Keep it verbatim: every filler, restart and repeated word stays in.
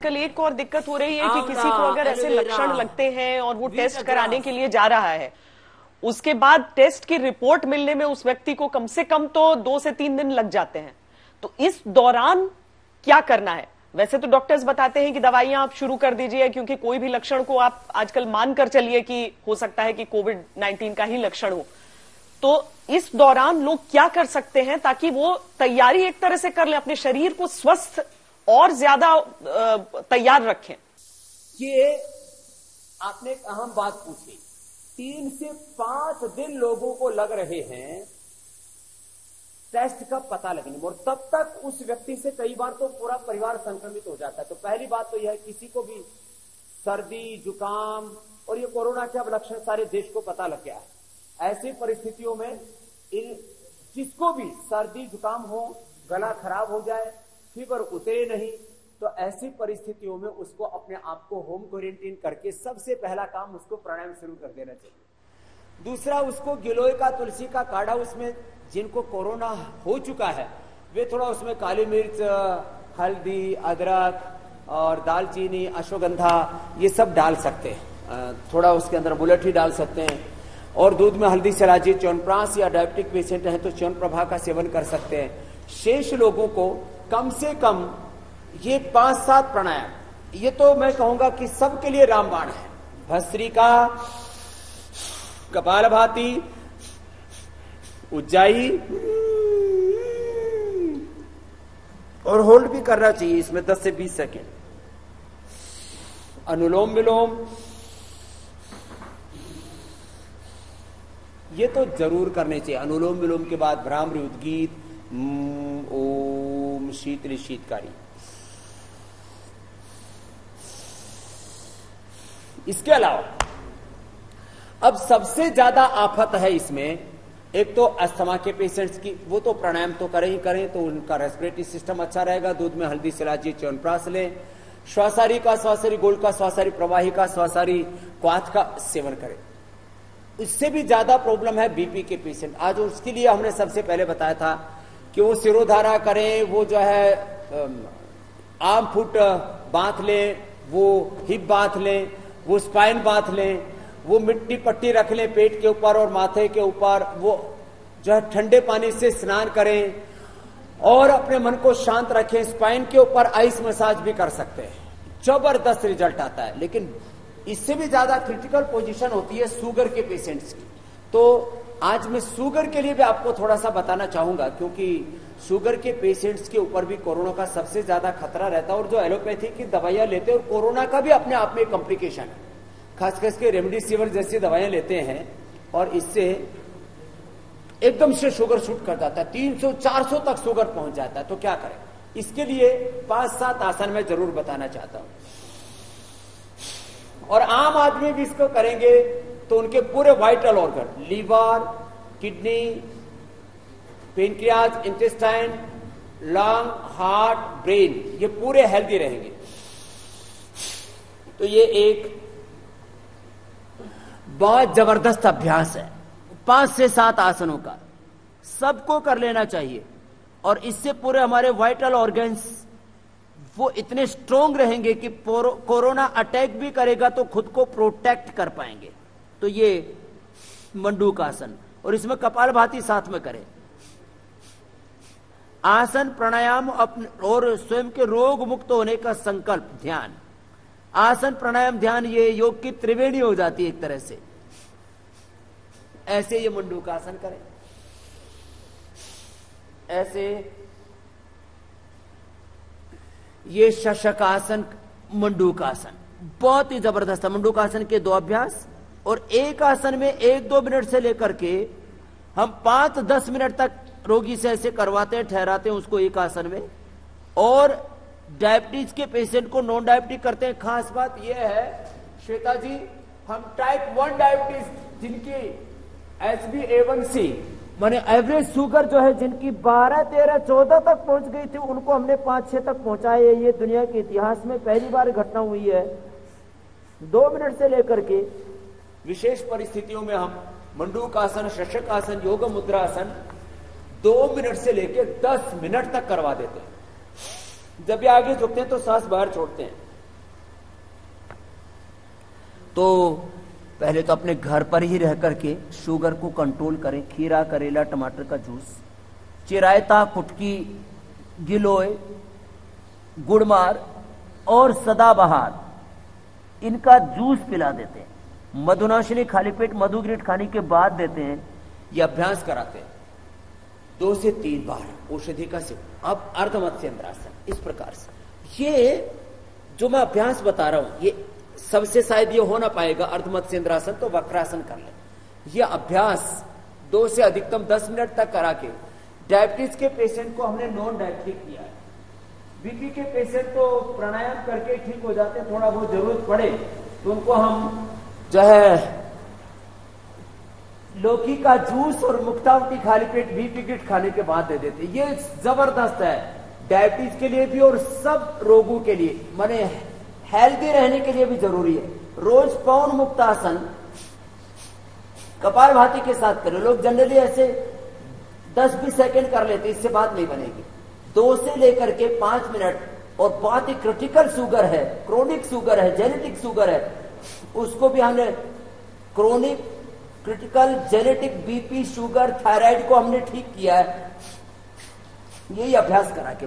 आजकल एक और दिक्कत हो रही है कि किसी को अगर ऐसे लक्षण लगते हैं और वो टेस्ट कराने के लिए जा रहा है, उसके बाद टेस्ट की रिपोर्ट मिलने में उस व्यक्ति को कम से कम तो दो से तीन दिन लग जाते हैं। तो इस दौरान क्या करना है? वैसे तो डॉक्टर्स बताते हैं कि दवाइयां आप शुरू कर दीजिए, क्योंकि कोई भी लक्षण को आप आजकल मानकर चलिए कि हो सकता है कि कोविड नाइन्टीन का ही लक्षण हो। तो इस दौरान लोग क्या कर सकते हैं ताकि वो तैयारी एक तरह से कर ले, अपने शरीर को स्वस्थ और ज्यादा तैयार रखें? ये आपने एक अहम बात पूछी। तीन से पांच दिन लोगों को लग रहे हैं टेस्ट का पता लगने में, और तब तक उस व्यक्ति से कई बार तो पूरा परिवार संक्रमित हो जाता है। तो पहली बात तो यह है, किसी को भी सर्दी जुकाम और ये कोरोना के अब लक्षण सारे देश को पता लग गया है। ऐसी परिस्थितियों में इन जिसको भी सर्दी जुकाम हो, गला खराब हो जाए, फीवर उतरे नहीं, तो ऐसी परिस्थितियों में उसको अपने आप को होम क्वारंटाइन करके सबसे पहला काम उसको प्राणायाम शुरू कर देना चाहिए। दूसरा, उसको गिलोय का तुलसी का काढ़ा, उसमें जिनको कोरोना हो चुका है वे थोड़ा उसमें काली मिर्च, हल्दी, अदरक और दालचीनी, अश्वगंधा ये सब डाल सकते हैं। थोड़ा उसके अंदर मुलठी डाल सकते हैं और दूध में हल्दी चलाइए। च्यवनप्राश या डायबिटिक पेशेंट हैं तो च्यवनप्रभा का सेवन कर सकते हैं। शेष लोगों को कम से कम ये पांच सात प्राणायाम, ये तो मैं कहूंगा कि सबके लिए रामबाण है। भस्त्रिका, कपालभाति, उज्जाई, और होल्ड भी करना चाहिए इसमें दस से बीस सेकेंड। अनुलोम विलोम ये तो जरूर करने चाहिए। अनुलोम विलोम के बाद भ्रामरी उद्गीत, ओम शीतली शीतकारी। इसके अलावा अब सबसे ज्यादा आफत है इसमें, एक तो अस्थमा के पेशेंट्स की, वो तो प्राणायाम तो करें ही करें तो उनका रेस्पिरेटरी सिस्टम अच्छा रहेगा। दूध में हल्दी सिलाजी, च्यवनप्राश लें। श्वासारी का श्वासारी गोल्ड का श्वासारी प्रवाही का श्वासारी क्वाथ का सेवन करें। इससे भी ज्यादा प्रॉब्लम है बीपी के पेशेंट। आज उसके लिए हमने सबसे पहले बताया था कि वो सिरोधारा करें, वो जो है आर्म फुट बांध लें, वो हिप बांध लें, वो स्पाइन बांध लें, वो मिट्टी पट्टी रख लें पेट के ऊपर और माथे के ऊपर, वो जो है ठंडे पानी से स्नान करें और अपने मन को शांत रखें। स्पाइन के ऊपर आइस मसाज भी कर सकते हैं, जबरदस्त रिजल्ट आता है। लेकिन इससे भी ज्यादा क्रिटिकल पोजीशन होती है शुगर के पेशेंट्स की। तो आज मैं शुगर के लिए भी आपको थोड़ा सा बताना चाहूंगा, क्योंकि शुगर के पेशेंट्स के ऊपर भी कोरोना का सबसे ज्यादा खतरा रहता है। और जो एलोपैथी की दवाइयां लेते हैं, और कोरोना का भी अपने आप में कॉम्प्लिकेशन है, खास करके रेमडेसिविर जैसी दवाइयां लेते हैं और इससे एकदम से शुगर शूट कर जाता है, तीन सौ चार सौ तक शुगर पहुंच जाता है। तो क्या करें? इसके लिए पांच सात आसन मैं जरूर बताना चाहता हूं, और आम आदमी भी इसको करेंगे तो उनके पूरे vital organ, liver, kidney, pancreas, intestine, lung, heart, brain, ये पूरे हेल्दी रहेंगे। तो ये एक बहुत जबरदस्त अभ्यास है, पांच से सात आसनों का, सबको कर लेना चाहिए। और इससे पूरे हमारे वाइटल ऑर्गन्स वो इतने स्ट्रोंग रहेंगे कि कोरोना अटैक भी करेगा तो खुद को प्रोटेक्ट कर पाएंगे। तो ये मंडूक आसन, और इसमें कपालभाति साथ में करें। आसन, प्राणायाम अपने और स्वयं के रोग मुक्त होने का संकल्प, ध्यान, आसन, प्राणायाम, ध्यान, ये योग की त्रिवेणी हो जाती है एक तरह से। ऐसे ये मंडूक आसन करें, ऐसे ये शशकासन, मंडूक आसन बहुत ही जबरदस्त है। मंडूक आसन के दो अभ्यास, और एक आसन में एक दो मिनट से लेकर के हम पांच दस मिनट तक रोगी से ऐसे करवाते हैं, ठहराते हैं उसको एक आसन में। और डायबिटीज के पेशेंट को नॉन डायबिटिक करते हैं। खास बात यह है श्वेता जी, हम टाइप वन डायबिटीज जिनकी H B A one C माने एवरेज शुगर जो है जिनकी बारह तेरह चौदह तक पहुंच गई थी, उनको हमने पांच छह तक पहुंचाए। ये दुनिया के इतिहास में पहली बार घटना हुई है। दो मिनट से लेकर के विशेष परिस्थितियों में हम मंडूक आसन, शशक आसन, योग मुद्रा आसन दो मिनट से लेकर दस मिनट तक करवा देते हैं। जब ये आगे झुकते हैं तो सांस बाहर छोड़ते हैं, तो पहले तो अपने घर पर ही रह करके शुगर को कंट्रोल करें। खीरा, करेला, टमाटर का जूस, चिरायता, कुटकी, गिलोय, गुड़मार और सदाबहार, इनका जूस पिला देते हैं। मधुनाशिनी खाली पेट मधुग्रीट खाने के बाद देते हैं। ये अभ्यास कराते हैं दो से तीन बार औषधि का सेवन। अब अर्ध मत्स्येंद्रासन इस प्रकार से, ये जो मैं अभ्यास बता रहा हूं, ये सबसे शायद ये हो ना पाएगा अर्ध मत्स्येंद्रासन, तो वक्रासन कर ले। ये अभ्यास दो से अधिकतम दस मिनट तक करा के, डायबिटीज के पेशेंट को हमने नॉन डायबिटिक किया है। बीपी के पेशेंट तो प्राणायाम करके ठीक हो जाते हैं, थोड़ा बहुत जरूरत पड़े तो उनको हम जो है लौकी का जूस और मुक्तावती खाली पेट बीपी किट खाने के बाद दे देते। ये जबरदस्त है डायबिटीज के लिए भी और सब रोगों के लिए, माने हेल्दी रहने के लिए भी जरूरी है। रोज पौन मुक्तासन कपालभाति के साथ करें। लोग जनरली ऐसे दस बीस सेकंड कर लेते, इससे बात नहीं बनेगी। दो से लेकर के पांच मिनट, और बहुत ही क्रिटिकल शुगर है, क्रोनिक शुगर है, जेनेटिक शुगर है, उसको भी हमने chronic, critical, genetic BP, sugar, thyroid को हमने ठीक किया है। यही अभ्यास करा के